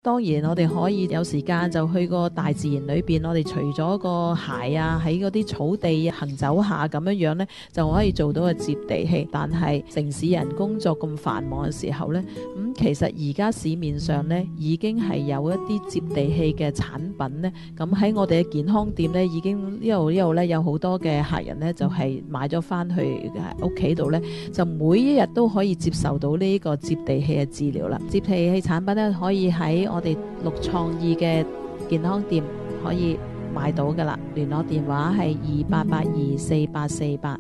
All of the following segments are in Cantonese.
當然我哋可以有時間就去個大自然裏邊，我哋除咗個鞋啊喺嗰啲草地行走下咁樣呢，就可以做到個接地氣。但係城市人工作咁繁忙嘅時候呢，其實而家市面上呢已經係有一啲接地氣嘅產品呢。咁喺我哋嘅健康店呢，已經一路呢有好多嘅客人呢，就係買咗翻去屋企度呢，就每一日都可以接受到呢個接地氣嘅治療啦。接地氣產品呢，可以喺我哋綠創意嘅健康店可以買到噶啦，聯絡電話係28824848。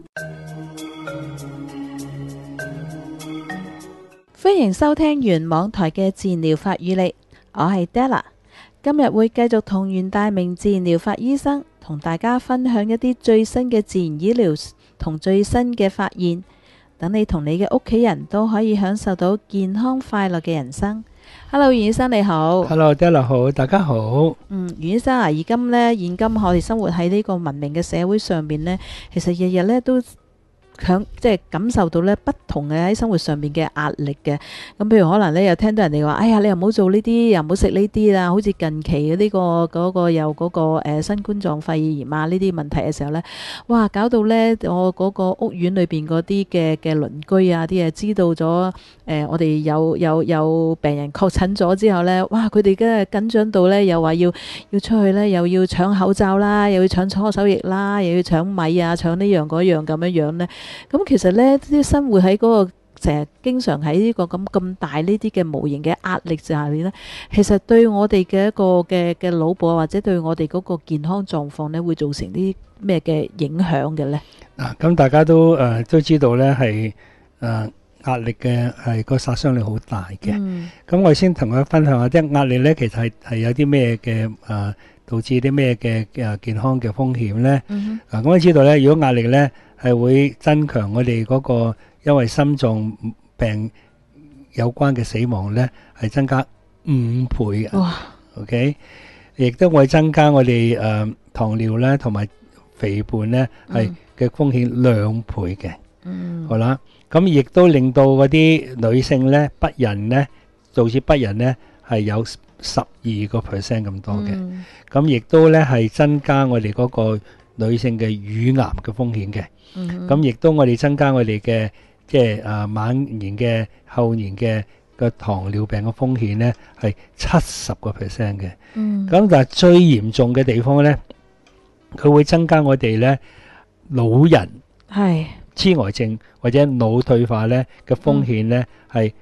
歡迎收聽原網台嘅自然療法與你，我係 Della， 今日會繼續同袁大明自然療法醫生同大家分享一啲最新嘅自然醫療同最新嘅發現，等你同你嘅屋企人都可以享受到健康快樂嘅人生。Hello， 袁醫生你好。 Hello， Della 好，大家好。 袁醫生啊，現今我哋生活喺呢個文明嘅社會上面呢，其實日日呢都即係感受到呢不同嘅喺生活上面嘅壓力嘅。咁譬如可能呢又聽到人哋話，哎呀，你又唔好做呢啲，又唔好食呢啲啦。好似近期嘅呢個新冠狀肺炎啊呢啲問題嘅時候呢，哇，搞到呢我嗰個屋苑裏邊嗰啲嘅鄰居啊啲嘢知道咗，我哋有病人確診咗之後呢，哇，佢哋嘅緊張到呢，又話要出去呢，又要搶口罩啦，又要搶搓手液啦，又要搶米啊，搶呢樣嗰樣咁樣呢。咁其實呢啲生活喺嗰個成日經常喺呢個咁大呢啲嘅無形嘅壓力下面呢，其實對我哋嘅一個嘅腦部或者對我哋嗰個健康狀況呢，會造成啲咩嘅影響嘅呢？ 咁大家都知道呢係壓力嘅係個殺傷力好大嘅。咁我先同佢分享下啲壓力呢，其實係有啲咩嘅導致啲咩嘅健康嘅風險呢？咁我知道呢，如果壓力呢係會增強我哋嗰個因為心臟病有關嘅死亡呢，係增加5倍嘅。 哇 OK， 亦都會增加我哋糖尿呢同埋肥胖呢係嘅風險2倍嘅。好啦，咁亦都令到嗰啲女性呢不孕呢，導致不孕呢係有12% 咁多嘅。咁亦都呢係增加我哋嗰個女性嘅乳癌嘅風險嘅。咁亦都我哋增加我哋嘅即係晚年嘅後年嘅個糖尿病嘅風險呢係70% 嘅。咁但係最嚴重嘅地方呢，佢會增加我哋呢老人係痴呆症或者腦退化呢嘅風險呢係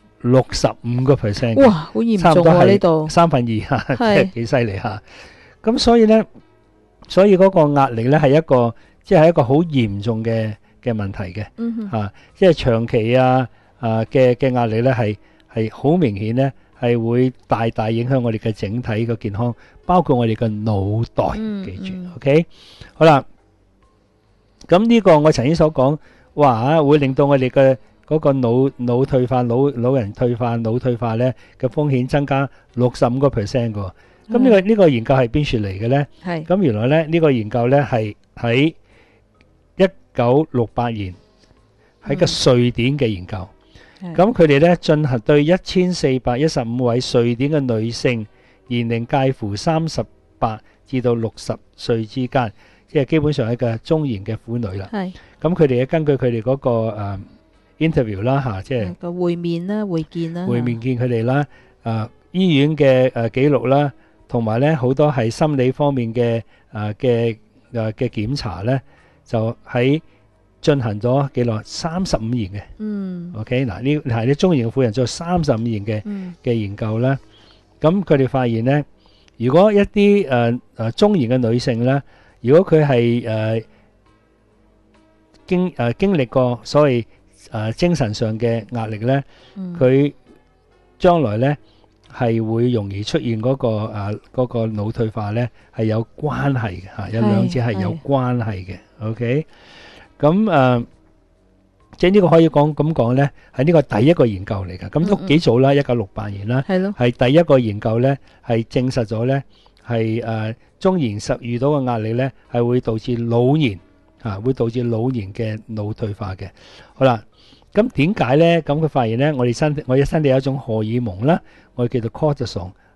65%嘅。哇，好嚴重喎呢度2/3嚇，即係幾犀利嚇。咁所以嗰個壓力呢係一個即係一個好嚴重嘅問題嘅。即係長期嘅壓力呢係好明顯呢係會大大影響我哋嘅整體嘅健康，包括我哋嘅腦袋。記住，OK， 好啦。咁呢個我曾經所講，哇，會令到我哋嘅嗰個腦退化、老人退化、腦退化呢嘅風險增加65% 嘅。咁呢個研究係邊處嚟嘅呢？咁原來咧呢個研究呢係喺1968年喺個瑞典嘅研究。咁佢哋呢進行對1415位瑞典嘅女性，年齡介乎38至到60歲之間，即係基本上係一個中年嘅婦女啦。咁佢哋根據佢哋嗰個interview 啦嚇，即係個會面見佢哋啦，醫院嘅記錄啦，同埋咧好多係心理方面嘅檢查咧，就喺進行咗幾耐35年嘅。OK， 嗱呢係啲中年嘅婦人做35年嘅研究啦。咁佢哋發現咧，如果一啲中年嘅女性咧，如果佢係經歷過所謂精神上嘅壓力咧，佢將來咧係會容易出現嗰個腦退化咧，係有關係嘅嚇，有兩者係有關係嘅。OK， 咁即係呢個可以咁講咧，係呢個第一個研究嚟㗎。咁都幾早啦，1968年啦，係第一個研究咧，係證實咗咧係中年遇到嘅壓力咧，係會導致老年會導致老年嘅腦退化嘅。好啦，咁點解咧？咁佢發現咧，我哋身體有一種荷爾蒙啦，我哋叫做 cortisol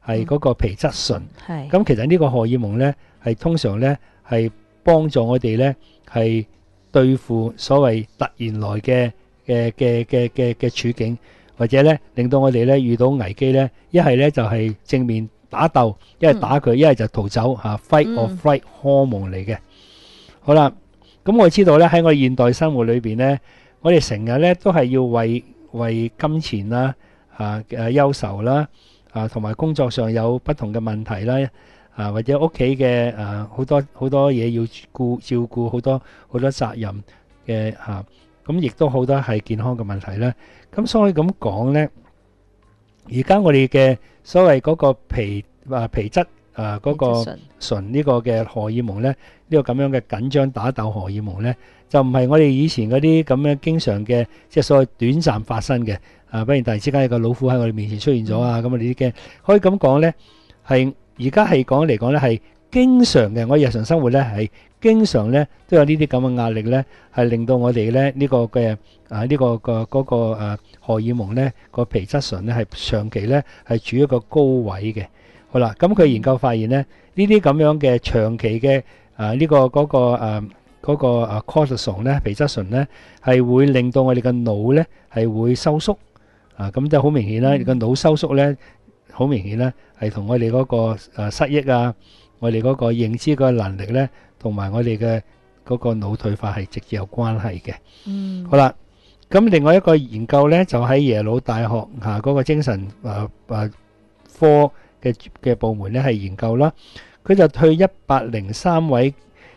係嗰個皮質醇。 係咁其實呢個荷爾蒙咧係通常咧係幫助我哋咧係對付所謂突然來嘅處境，或者咧令到我哋咧遇到危機咧，一係咧就係正面打鬥，一係打佢，一係就逃走嚇，fight or flight 荷爾蒙嚟嘅。好啦，咁我知道咧喺我哋現代生活裏邊咧，我哋成日咧都係要為金錢啦憂愁啦同埋工作上有不同嘅問題啦或者屋企嘅好多嘢要照顧，好多責任嘅咁亦都好多係健康嘅問題啦。咁所以咁講咧，而家我哋嘅所謂嗰個皮質嗰個醇呢個嘅荷爾蒙咧，呢個咁樣嘅緊張打鬥荷爾蒙咧，就唔係我哋以前嗰啲咁樣經常嘅，即係所謂短暫發生嘅不然突然之間有個老虎喺我哋面前出現咗咁我哋啲驚，可以咁講咧，係而家係講嚟講咧係經常嘅，我日常生活咧係經常咧都有呢啲咁嘅壓力咧，係令到我哋咧呢個嘅呢個嗰個荷爾蒙咧個皮質醇咧係長期咧係處於一個高位嘅。好啦，咁佢研究發現咧，呢啲咁樣嘅長期嘅呢個嗰個cortisol 咧皮質醇咧係會令到我哋嘅腦咧係會收縮咁就好明顯啦。個腦收縮咧好明顯咧係同我哋嗰個失憶我哋嗰個認知嘅能力咧，同埋我哋嘅嗰個腦退化係直接有關係嘅。好啦，咁另外一個研究咧就喺耶魯大學嗰個精神科嘅部門咧係研究啦，佢就對103位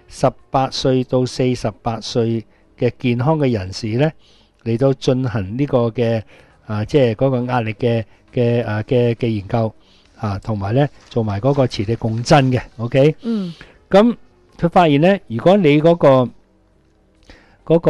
18歲到48歲嘅健康嘅人士咧嚟到進行呢個嘅即係嗰個壓力嘅研究同埋咧做埋嗰個磁力共振嘅 OK。咁佢發現咧，如果你嗰個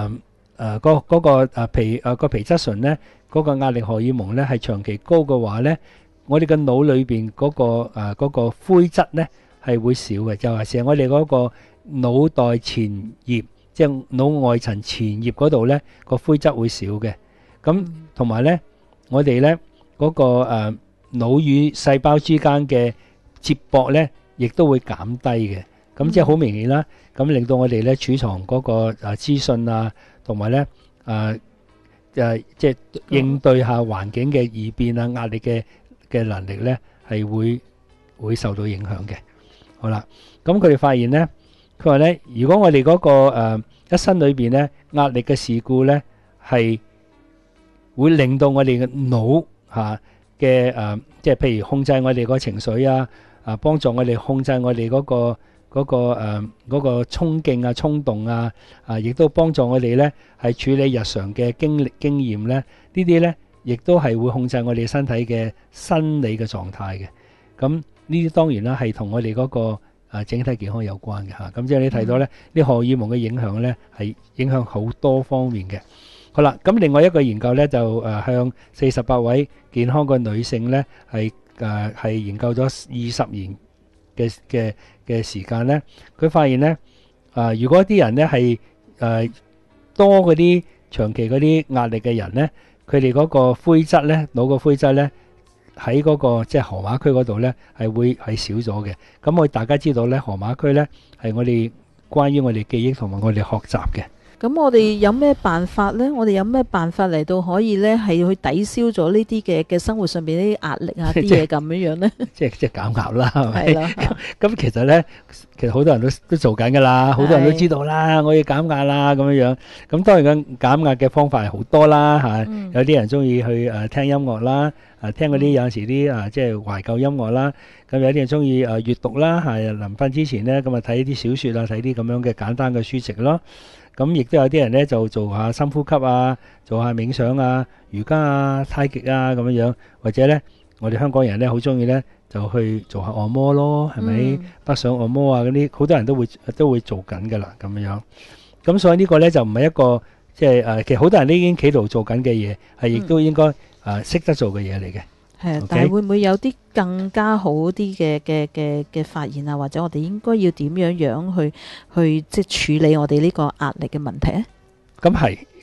皮質醇咧嗰個壓力荷爾蒙咧係長期高嘅話咧，我哋嘅腦裏邊嗰個灰質咧係會少嘅，就係成我哋嗰個腦袋前葉，即係腦外層前葉嗰度咧個灰質會少嘅。咁同埋咧，我哋咧嗰個腦與細胞之間嘅接駁咧，亦都會減低嘅。咁即係好明顯啦。咁令到我哋咧儲藏嗰個資訊同埋咧即係應對下環境嘅異變壓力嘅能力咧係會受到影響嘅。好啦，咁佢哋發現咧，佢話咧，如果我哋嗰個一生裏邊咧壓力嘅事故咧係會令到我哋嘅腦嘅即係譬如控制我哋個情緒幫助我哋控制我哋嗰個衝勁衝動亦都幫助我哋咧係處理日常嘅經驗咧，呢啲咧亦都係會控制我哋身體嘅生理嘅狀態嘅。咁呢啲當然啦係同我哋嗰個整體健康有關嘅咁即係你睇到咧，呢荷爾蒙嘅影響咧係影響好多方面嘅。好啦，咁另外一個研究咧就向48位健康嘅女性咧係研究咗20年嘅時間咧，佢發現咧如果啲人咧係多嗰啲長期嗰啲壓力嘅人咧，佢哋嗰個灰質咧腦個灰質咧喺嗰個即係河馬區嗰度咧係少咗嘅。咁我大家知道咧，河馬區咧係我哋關於我哋記憶同埋我哋學習嘅。 咁我哋有咩辦法呢？我哋有咩辦法嚟到可以呢係去抵消咗呢啲嘅生活上邊啲壓力啲嘢咁樣呢？ 即係減壓啦，係咪？ 係咯。 咁其實呢，好多人都做緊㗎啦，好多人都知道啦，我要減壓啦咁樣樣。咁當然嘅減壓嘅方法係好多啦有啲人中意去聽音樂啦，聽嗰啲有陣時啲即係懷舊音樂啦。咁有啲人中意閱讀啦，臨瞓之前呢，咁睇啲小説睇啲咁樣嘅簡單嘅書籍咯。咁亦都有啲人咧就做下深呼吸做下冥想瑜伽太極咁樣，或者咧我哋香港人咧好中意咧就去做下按摩咯，係咪？北上按摩嗰啲好多人都會做緊噶啦咁樣。咁所以呢個咧就唔係一個即係其實好多人都已經企圖做緊嘅嘢，係亦都應該識得做嘅嘢嚟嘅。 係，但係會唔會有啲更加好啲嘅發現或者我哋應該要點樣去即係處理我哋呢個壓力嘅問題咧？ 咁係，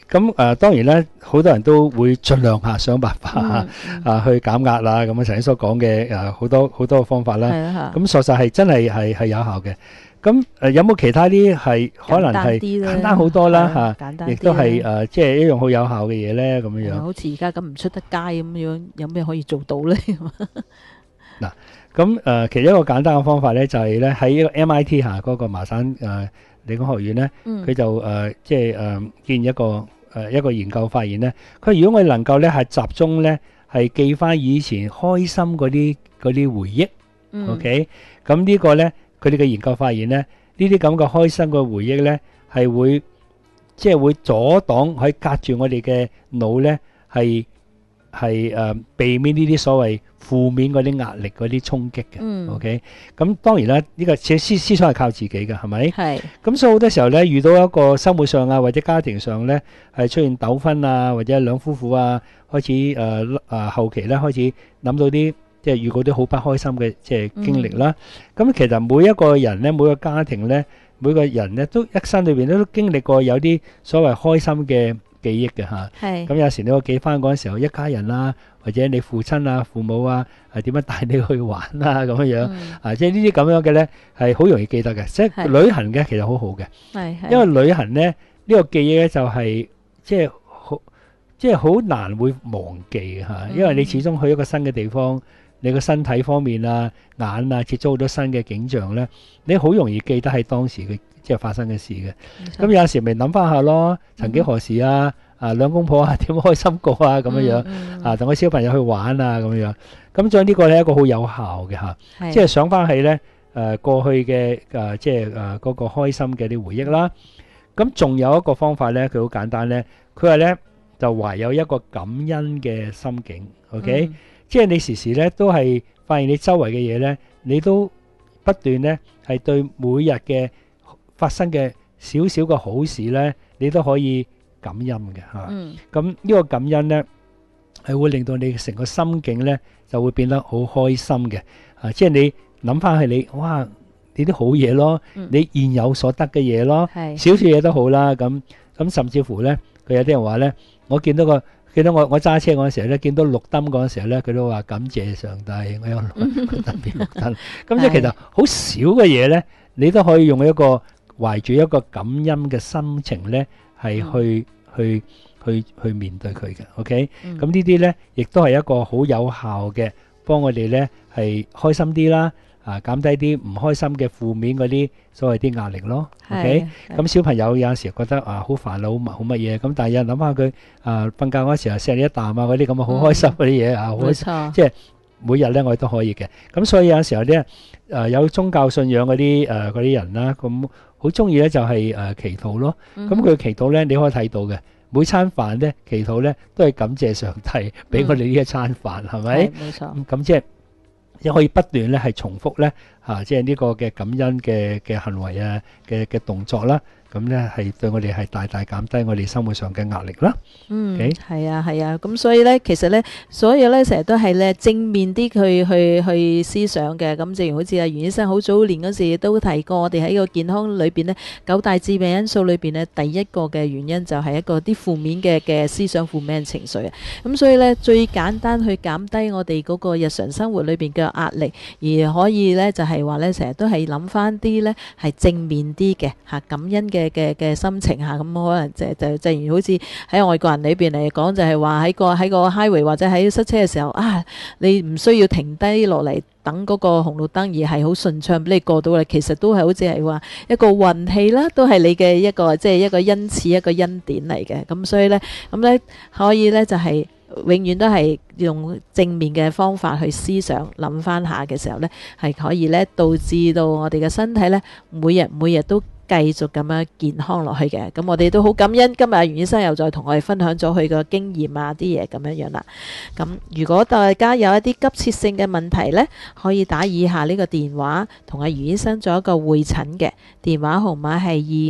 咁當然咧，好多人都會盡量想辦法去減壓啦。咁頭先所講嘅好多方法啦。 係啊， 咁確實係真係有效嘅。咁有冇其他啲係可能係簡單好多啦亦都係即係一樣好有效嘅嘢咧咁樣樣。 好似而家咁唔出得街咁樣，有咩可以做到咧？ 嗱，咁其中一個簡單嘅方法咧，就係咧喺一個 MIT 嗰個麻省理工學院咧，佢就即係建議一個研究發現咧，佢如果我哋能夠咧係集中咧係記翻以前開心嗰啲回憶，OK， 咁呢個咧佢哋嘅研究發現咧，呢啲咁嘅開心嘅回憶咧係會即係會阻擋，可以隔住我哋嘅腦咧係避免呢啲所謂負面嗰啲壓力嗰啲衝擊嘅，OK， 咁當然啦，呢個思想係靠自己嘅，係咪？係。咁所以好多時候咧，遇到一個生活上或者家庭上咧係出現糾紛或者兩夫婦開始後期咧開始諗到啲即係遇過啲好不開心嘅即係經歷啦。咁其實每一個人咧，每個家庭咧，每個人咧都一生裏邊都經歷過有啲所謂開心嘅記憶嘅嚇，咁有時你會記翻嗰陣時候一家人或者你父親父母係點樣帶你去玩咁樣即係呢啲咁樣嘅咧係好容易記得嘅，即係旅行嘅其實好好嘅，因為旅行咧呢個記憶咧就係即係好難會忘記嚇，因為你始終去一個新嘅地方，你個身體方面眼接觸好多新嘅景象咧，你好容易記得喺當時嘅即係發生嘅事嘅。咁有時咪諗翻下咯，曾幾何時兩公婆點開心過咁樣同個小朋友去玩咁樣。咁所以呢個係一個好有效嘅嚇，即係想翻起咧過去嘅即係嗰個開心嘅啲回憶啦。咁仲有一個方法咧，佢好簡單咧，佢話咧就懷有一個感恩嘅心境 ，OK，即係你時時咧都係發現你周圍嘅嘢咧，你都不斷咧係對每日嘅發生嘅少少嘅好事咧，你都可以感恩嘅嚇。咁呢個感恩咧係會令到你成個心境咧就會變得好開心嘅。即係你諗翻起你啲好嘢咯，你現有所得嘅嘢咯，少少嘢都好啦。咁甚至乎咧，佢有啲人話咧，我見到我揸車嗰陣時候咧，見到綠燈嗰陣時候咧，佢都話感謝上帝，我有特別綠燈。咁即係其實好少嘅嘢咧，你都可以用一個懷住一個感恩嘅心情咧，係去面對佢嘅。OK，咁呢啲咧，亦都係一個好有效嘅，幫我哋咧係開心啲啦。減低啲唔開心嘅負面嗰啲所謂啲壓力咯。OK，咁小朋友有陣時覺得好煩好乜嘢，咁但係有人諗下佢瞓覺嗰時候錫你一啖嗰啲咁好開心嗰啲嘢冇錯，即係每日咧我哋都可以嘅。咁所以有陣時候咧有宗教信仰嗰啲人啦，咁好中意咧就係祈禱咯。咁佢祈禱咧你可以睇到嘅，每餐飯咧祈禱咧都係感謝上帝俾我哋呢一餐飯，係咪？冇錯。咁即係。亦可以不斷咧係重複咧即係呢個嘅感恩嘅行為嘅動作啦，咁咧係對我哋係大大減低我哋生活上嘅壓力啦。 係啊，咁所以咧，其實咧，所以咧成日都係咧正面啲去思想嘅。咁正如好似袁醫生好早年嗰時都提過，我哋喺個健康裏邊咧9大致病因素裏邊咧，第一個嘅原因就係一個啲負面嘅思想、負面情緒啊。咁所以咧最簡單去減低我哋嗰個日常生活裏邊嘅壓力，而可以咧就係話咧成日都係諗翻啲咧係正面啲嘅感恩嘅心情咁可能就正如好似喺外國人裏邊嚟講，就係話喺個 highway 或者喺塞車嘅時候你唔需要停低落嚟等嗰個紅綠燈，而係好順暢俾你過到嚟，其實都係好似係話一個運氣啦，都係你嘅一個即係一個恩賜，一個恩典嚟嘅。咁所以咧可以咧就係永遠都係用正面嘅方法去思想諗翻下嘅時候咧，係可以咧導致到我哋嘅身體咧每日都繼續咁樣健康落去嘅。咁我哋都好感恩今日袁醫生又再同我哋分享咗佢個經驗啲嘢咁樣啦。咁如果大家有一啲急切性嘅問題呢，可以打以下呢個電話同阿袁醫生做一個會診嘅電話號碼係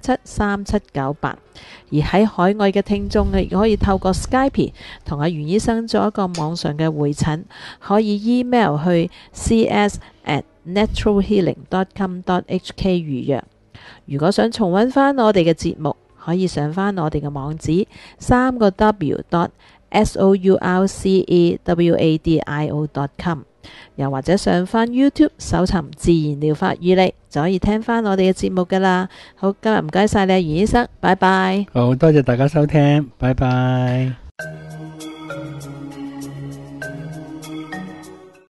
25773798。而喺海外嘅聽眾亦可以透過 Skype 同阿袁醫生做一個網上嘅會診，可以 email 去 cs@naturalhealing.com.hk 預約。如果想重溫返我哋嘅節目， 可以上返我哋嘅網址3個W.SOURCEWADIO.com，又或者上返 YouTube 搜尋自然療法與你，就可以聽返我哋嘅節目㗎喇。好，今日唔該晒你，袁醫生，拜拜。 好多謝大家收聽，拜拜。